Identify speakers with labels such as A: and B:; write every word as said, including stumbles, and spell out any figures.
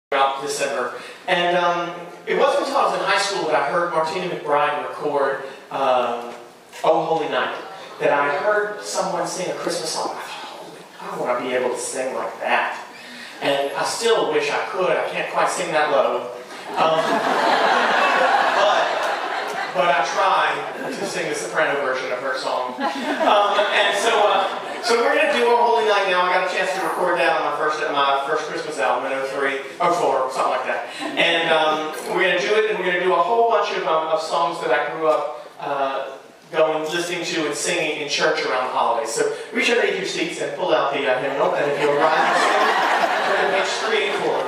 A: throughout December. And um, it wasn't until I was in high school that I heard Martina McBride record um, Oh Holy Night that I heard someone sing a Christmas song. I thought, I want to be able to sing like that. And I still wish I could. I can't quite sing that low. Um, but, but I try to sing the soprano version of her song. Um, and so, uh, so we're going to do Oh Holy Night now. I got a chance to record that on my first, my first Christmas album in oh three, oh four, something like that. And um, we're going to do it, and we're going to do a whole bunch of, um, of songs that I grew up uh, going, listening to and singing in church around the holidays. So reach underneath your seats and pull out the uh, hymnal, and if you'll rise and sing, turn to page three and four.